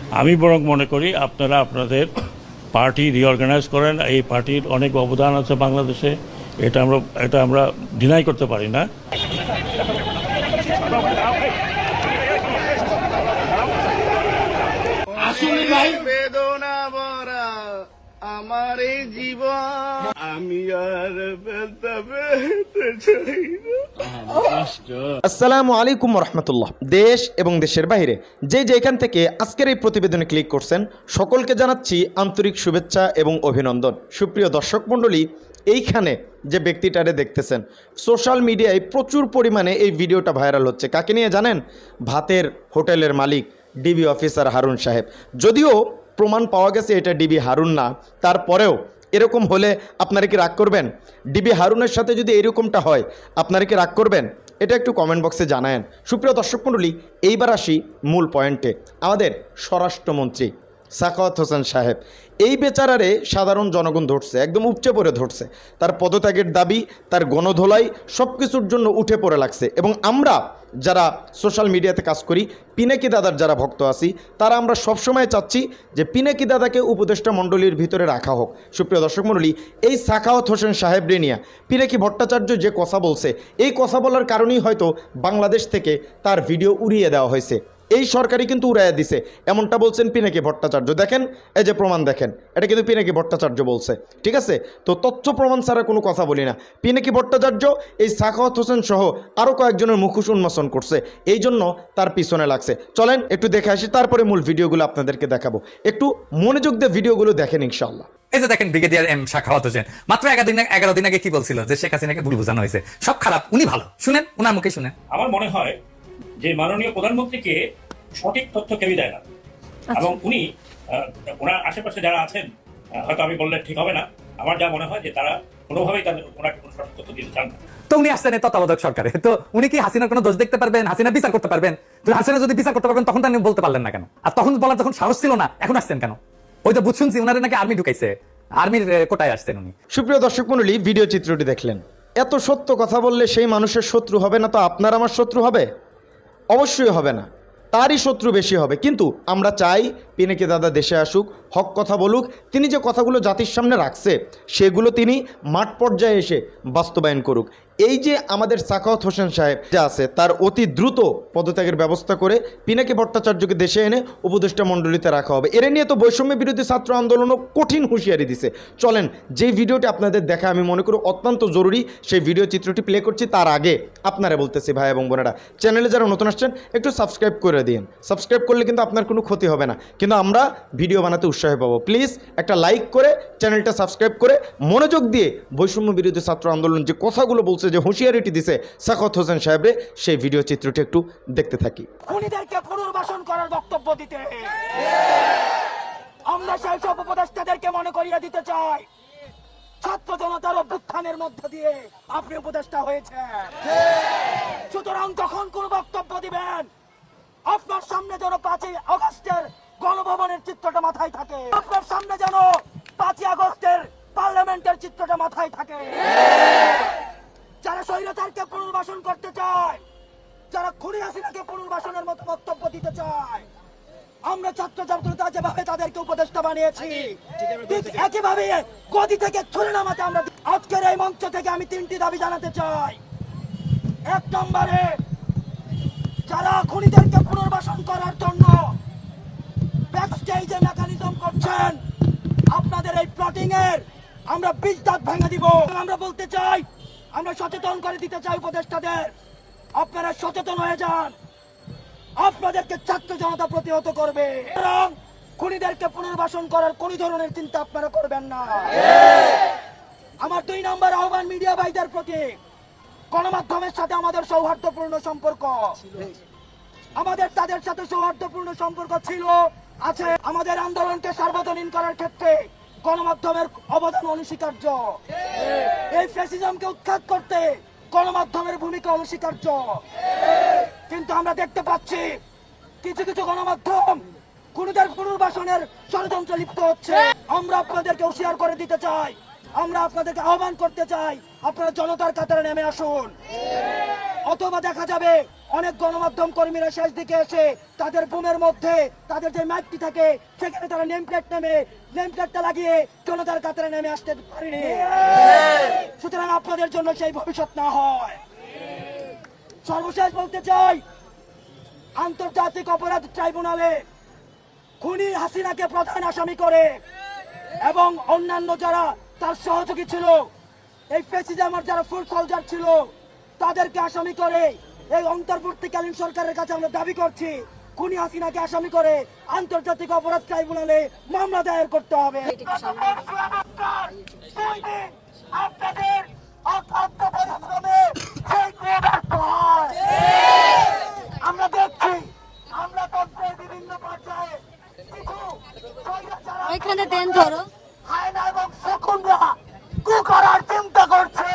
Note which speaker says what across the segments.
Speaker 1: আমি বরং মনে করি আপনারা আপনাদের পার্টি রিঅর্গানাইজ করেন। এই পার্টির অনেক অবদান আছে বাংলাদেশে, এটা আমরা ডিনাই করতে পারি না।
Speaker 2: বেদনা ভরা আমার এই জীবন, আমি আর
Speaker 3: আসসালামু আলাইকুম রহমতুল্লাহ। দেশ এবং দেশের বাইরে যে যেখান থেকে আজকের এই প্রতিবেদনে ক্লিক করছেন সকলকে জানাচ্ছি আন্তরিক শুভেচ্ছা এবং অভিনন্দন। সুপ্রিয় দর্শক মণ্ডলী, এইখানে যে ব্যক্তিটারে দেখতেছেন সোশ্যাল মিডিয়ায় প্রচুর পরিমাণে এই ভিডিওটা ভাইরাল হচ্ছে। কাকে নিয়ে জানেন? ভাতের হোটেলের মালিক ডিবি অফিসার হারুন সাহেব। যদিও প্রমাণ পাওয়া গেছে এটা ডিবি হারুন না, তারপরেও এরকম হলে আপনারা কি রাগ করবেন? ডিবি হারুনের সাথে যদি এরকমটা হয় আপনারা কি রাগ করবেন? এটা একটু কমেন্ট বক্সে জানায়েন। সুপ্রিয় দর্শক মণ্ডলী, এইবার আসি মূল পয়েন্টে। আমাদের স্বরাষ্ট্রমন্ত্রী সাখাওয়াত হোসেন সাহেব, এই বেচারারে সাধারণ জনগণ ধরছে, একদম উপচে পড়ে ধরছে। তার পদত্যাগের দাবি, তার গণধোলাই সব কিছুর জন্য উঠে পড়ে লাগছে। এবং আমরা যারা সোশ্যাল মিডিয়াতে কাজ করি, পিনাকি দাদার যারা ভক্ত আছি, তারা আমরা সবসময় চাচ্ছি যে পিনাকি দাদাকে উপদেষ্টা মণ্ডলীর ভিতরে রাখা হোক। সুপ্রিয় দর্শক মণ্ডলী, এই সাখাওয়াত হোসেন সাহেব রেনিয়া পিনাকি ভট্টাচার্য যে কথা বলছে, এই কথা বলার কারণেই হয়তো বাংলাদেশ থেকে তার ভিডিও উড়িয়ে দেওয়া হয়েছে। এই সরকারই কিন্তু উড়াইয়া দিছে, এমনটা বলছেন পিনাকি ভট্টাচার্য। দেখেন, এই যে প্রমাণ দেখেন, এটা কিন্তু পিনাকি ভট্টাচার্য বলছে। ঠিক আছে, তো তথ্য প্রমাণ ছাড়া কোনো কথা বলি না। পিনাকি ভট্টাচার্য এই সাখাওয়াত হোসেন সহ আরও কয়েকজনের মুখোশ উন্মোচন করছে, এই জন্য তার পিছনে লাগছে। চলেন একটু দেখে আসি, তারপরে মূল ভিডিওগুলো আপনাদেরকে দেখাবো। একটু মনোযোগ দিয়ে ভিডিওগুলো দেখেন ইনশাআল্লাহ।
Speaker 4: এই যে দেখেন ব্রিগেডিয়ার এম সাখাওয়াত হোসেন মাত্র 11 দিন আগে কি বলছিল যে শেখ হাসিনাকে ভুল বোঝানো হয়েছে, সব খারাপ, উনি ভালো। শুনেন, ওনার মুখে শুনেন।
Speaker 1: আমার মনে হয় যে মাননীয় প্রধানমন্ত্রীকে সঠিক তথ্য কেউই দেয় না, এবং উনি ওনার আশেপাশে যারা আছেন, হয়তো আমি বললে ঠিক হবে না, আমার যা মনে হয় যে তারা কোনোভাবেই ওনাকে কোনো সঠিক তথ্য দিতে চান না।
Speaker 4: তো উনি আসছেন তত্ত্বাবধায়ক সরকারে, তো উনি কি হাসিনার কোনো দোষ দেখতে পারবেন? হাসিনা বিচার করতে পারবেন? তো হাসিনা যদি বিচার করতে পারবেন তখন তো আপনি বলতে পারলেন না কেন? আর তখন বলার যখন সাহস ছিল না, এখন আসছেন কেন? ওই তো বুঝ শুনছি ওনারে নাকি আর্মি ঢুকাইছে, আর্মির কোটায় আসছেন উনি।
Speaker 3: সুপ্রিয় দর্শক মণ্ডলী, ভিডিও চিত্রটি দেখলেন। এত সত্য কথা বললে সেই মানুষের শত্রু হবে না তো আপনার আমার শত্রু হবে? অবশ্যই হবে না, তারই শত্রু বেশি হবে। কিন্তু আমরা চাই পিনাকি দাদা দেশে আসুক, হক কথা বলুক। তিনি যে কথাগুলো জাতির সামনে রাখছে সেগুলো তিনি মাঠ পর্যায়ে এসে বাস্তবায়ন করুক। এই যে আমাদের সাখাওয়াত হোসেন সাহেব যা আছে, তার অতি দ্রুত পদত্যাগের ব্যবস্থা করে পিনাকি ভট্টাচার্যকে দেশে এনে উপদেষ্টা মণ্ডলীতে রাখা হবে। এর নিয়ে তো বৈষম্য বিরোধী ছাত্র আন্দোলনও কঠিন হুঁশিয়ারি দিছে। চলেন যে ভিডিওটি আপনাদের দেখা আমি মনে করি অত্যন্ত জরুরি, সেই ভিডিও চিত্রটি প্লে করছি। তার আগে আপনারা বলতেছি ভাই এবং বোনেরা, চ্যানেলে যারা নতুন আসছেন একটু সাবস্ক্রাইব করে দিন। সাবস্ক্রাইব করলে কিন্তু আপনার কোনো ক্ষতি হবে না, কিন্তু আমরা ভিডিও বানাতে উৎসাহ পাবো। প্লিজ একটা লাইক করে চ্যানেলটা সাবস্ক্রাইব করে মনোযোগ দিয়ে বৈষম্য বিরোধী ছাত্র আন্দোলন যে কথাগুলো বলছে, যে হুঁশিয়ারিটি দিছে সাখাওয়াত হোসেন সাহেবরে, সেই ভিডিও চিত্রটি একটু দেখতে থাকি।
Speaker 5: খুনিদেরকে পুনর্বাসন করার বক্তব্য দিতে আমরা সেই সব উপদেষ্টাদেরকে মনে করিয়ে দিতে চাই, ছাত্র জনতার অভ্যুত্থানের মধ্য দিয়ে আপনি উপদেষ্টা হয়েছেন। সুতরাং যখন কোন বক্তব্য দিবেন, আপনার সামনে যেন 5ই আগস্টের গণভবনের চিত্রটা মাথায় থাকে, আপনার সামনে যেন 5ই আগস্টের পার্লামেন্টের চিত্রটা মাথায় থাকে। যারা স্বৈরাচারকে পুনর্বাসন করতে চায়, যারা খুনি হাসিনাকে পুনর্বাসনের মতো বক্তব্য দিতে চায়, আমরা ছাত্র জনতা যেভাবে তাদেরকে উপদেষ্টা বানিয়েছি, ঠিক একইভাবে গদি থেকে ছুড়ে নামাতে আমরা আজকের এই মঞ্চ থেকে আমি 3টি দাবি জানাতে চাই। 1 নম্বরে, যারা খুনিদেরকে পুনর্বাসন করার জন্য ব্যাকস্টেজে মেকানিজম করছেন, আপনাদের এই প্লটিং এর আমরা 20 দাঁত ভেঙে দিব। আমরা বলতে চাই, আমরা সচেতন করে দিতে চাই উপদেষ্টাদের, আপনারা সচেতন হয়ে যান, আপনাদেরকে ছাত্র জনতা প্রতিহত করবে। এবং খুনিদেরকে পুনর্বাসন করার কোন ধরনের চিন্তা আপনারা করবেন না। আমার 2 নম্বর আহ্বান মিডিয়া ভাইদের প্রতি, গণমাধ্যমের সাথে আমাদের সৌহার্দ্যপূর্ণ সম্পর্ক, আমাদের তাদের সাথে সৌহার্দ্যপূর্ণ সম্পর্ক ছিল, আছে। আমাদের আন্দোলনকে সার্বজনীন করার ক্ষেত্রে গণমাধ্যমের অবদান অনস্বীকার্য। এই ফ্যাসিজমকে উৎখাত করতে গণমাধ্যমের ভূমিকা অনস্বীকার্য। কিন্তু আমরা দেখতে পাচ্ছি কিছু কিছু গণমাধ্যম খুনিদের পুনর্বাসনের ষড়যন্ত্রে লিপ্ত হচ্ছে। আমরা আপনাদেরকে হুঁশিয়ার করে দিতে চাই, আমরা আপনাদেরকে আহ্বান করতে চাই, আপনারা জনতার কাতারে নেমে আসুন। অথবা দেখা যাবে অনেক গণমাধ্যম কর্মীরা শেষ দিকে এসে তাদের বুমের মধ্যে তাদের যে মাইকটি থাকে সেখানে তারা নেম প্লেটটা লাগিয়ে জনতার কাতারে নেমে আসতে পারেনি। সুতরাং আপনাদের জন্য সেই ভবিষ্যৎ না হয়। সর্বশেষ বলতে চাই, আন্তর্জাতিক অপরাধ ট্রাইব্যুনালে খুনি হাসিনাকে প্রধান আসামি করে এবং অন্যান্য যারা তার সহযোগী ছিল, এই ফ্যাসিজমের যারা ফুল সোলজার ছিল, তাদেরকে আসামি করে এই অন্তর্বর্তীকালীন সরকারের কাছে আমরা দাবি করছি, খুনি হাসিনাকে আসামি করে আন্তর্জাতিক অপরাধ ট্রাইব্যুনালে মামলা দায়ের করতে হবে। আমরা দেখছি, আমরা তন্ত্রের বিভিন্ন পর্যায়ে
Speaker 6: এখানে দেন ধরো
Speaker 5: হায়না এবং শকুনরা কু করার চিন্তা করছে।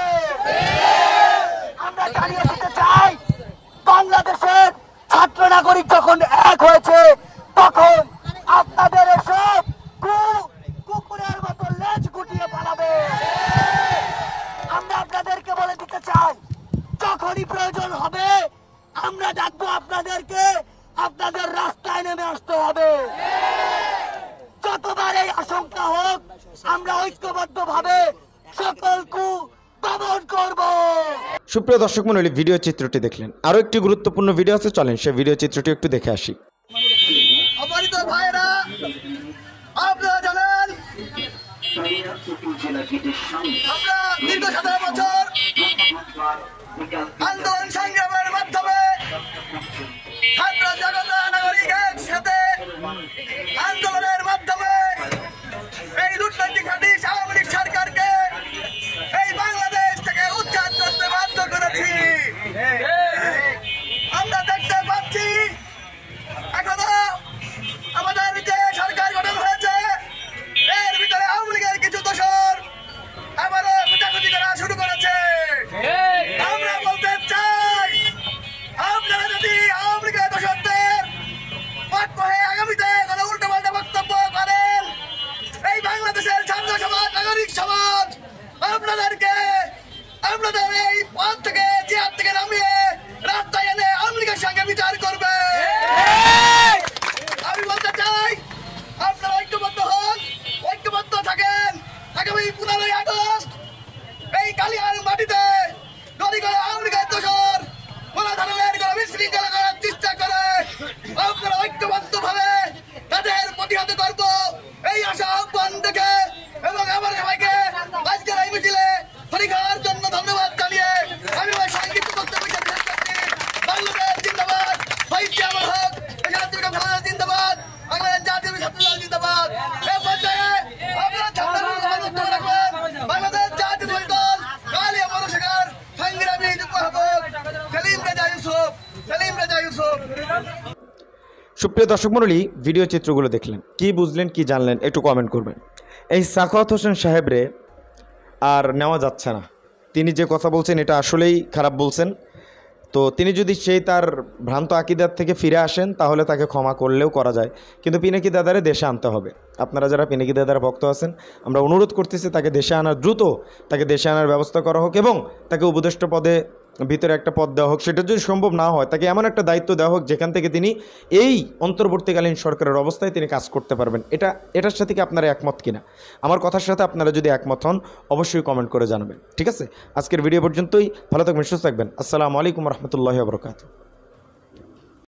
Speaker 5: আমরা জানিয়ে দিতে চাই, বাংলাদেশের ছাত্র নাগরিক যখন এক হয়েছে তখন আপনাদের এসব কুকুরের মতো লেজ গুটিয়ে পালাবে। আমরা আপনাদেরকে বলে দিতে চাই, যখনই প্রয়োজন হবে আমরা ডাকবো আপনাদেরকে, আপনাদের রাস্তায় নেমে আসতে হবে। যতবার এই আশঙ্কা হোক আমরা ঐক্যবদ্ধভাবে সকল কু দমন করব।
Speaker 3: সুপ্রিয় দর্শক মণ্ডলী, ভিডিও চিত্রটি দেখলেন। আরও একটি গুরুত্বপূর্ণ ভিডিও আছে, চলেন সে ভিডিও চিত্রটি একটু দেখে আসি।
Speaker 5: অপরিত ভাইরা, আপনারা জানেন আমরা দীর্ঘ 17 বছর আন্দোলন সংগ্রামের মাধ্যমে ছাত্র জনতা নাগরিক একসাথে আন্দোলনের মাধ্যমে এই লুটপাটি খাটি আওয়ামী লীগ সরকারকে এই বাংলাদেশ থেকে উচ্ছেদ করতে বাধ্য করেছি। আমরা দেখতে পাচ্ছি এখনো আমাদের যে সরকার গঠন হয়েছে এর ভিতরে আওয়ামী লীগের কিছু দোসর আবারও কুটাকুটি করা শুরু করেছে। আমরা বলতে চাই, আপনারা যদি আওয়ামী লীগের দোসরদের পক্ষ হয়ে আগামীতে কোনো উল্টোপাল্টা বক্তব্য করেন, এই বাংলাদেশের ছাত্র সমাজ নাগরিক সমাজ আপনাদেরকে আপনাদের এই পথ থেকে জিহাদ থেকে নামিয়ে রাস্তায় এনে আওয়ামী লীগের সঙ্গে বিচার করবে। আমি বলতে চাই, আপনারা ঐক্যবদ্ধ হন, ঐক্যবদ্ধ থাকেন। আগামী 15ই আগস্ট এই কালিয়ার মাটিতে যদি কোনো আওয়ামী লীগের দোসর কোন ধরনের কোনো বিশৃঙ্খলা করার চেষ্টা করে আপনারা ঐক্যবদ্ধ ভাবে তাদের প্রতিহত করবো এই আশা আহ্বান দেখে এবং আমার সবাইকে আজকের এই মিছিলে শরীর জন্য ধন্যবাদ জানিয়ে আমি ওই সংক্ষিপ্ত বক্তব্য শেষ করছি। বাংলাদেশ জিন্দাবাদ, সাহিত্য আমার হক, বাংলাদেশ জিন্দাবাদ, বাংলাদেশ জাতীয় ছাত্রদল জিন্দাবাদ। এ পর্যায়ে আপনারা ছাত্রদল বক্তব্য রাখবেন বাংলাদেশ জাতীয় দল কালিয়া পৌরসভার সংগ্রামী যুগ্ম আহ্বায়ক সেলিম রেজা ইউসুফ।
Speaker 3: সুপ্রিয় দর্শক মণ্ডলী, ভিডিও চিত্রগুলো দেখলেন, কি বুঝলেন কি জানলেন একটু কমেন্ট করবেন। এই সাখাওয়াত হোসেন সাহেবরে আর নেওয়া যাচ্ছে না। তিনি যে কথা বলছেন এটা আসলেই খারাপ বলছেন। তো তিনি যদি সেই তার ভ্রান্ত আকিদার থেকে ফিরে আসেন তাহলে তাকে ক্ষমা করলেও করা যায়, কিন্তু পিনাকি দাদারে দেশে আনতে হবে। আপনারা যারা পিনাকি দাদার ভক্ত আছেন, আমরা অনুরোধ করতেছি তাকে দেশে আনার, দ্রুত তাকে দেশে আনার ব্যবস্থা করা হোক এবং তাকে উপদেষ্টা পদে ভিতরে একটা পদ দেওয়া হোক। সেটা যদি সম্ভব না হয় তাকে এমন একটা দায়িত্ব দেওয়া হোক যেখান থেকে তিনি এই অন্তর্বর্তীকালীন সরকারের অবস্থায় তিনি কাজ করতে পারবেন। এটার সাথে কি আপনারা একমত কিনা? আমার কথার সাথে আপনারা যদি একমত হন অবশ্যই কমেন্ট করে জানাবেন। ঠিক আছে, আজকের ভিডিও পর্যন্তই। ভালো থাকবেন, সুস্থ থাকবেন। আসসালামু আলাইকুম রহমতুল্লাহি ওয়া বারাকাতুহু।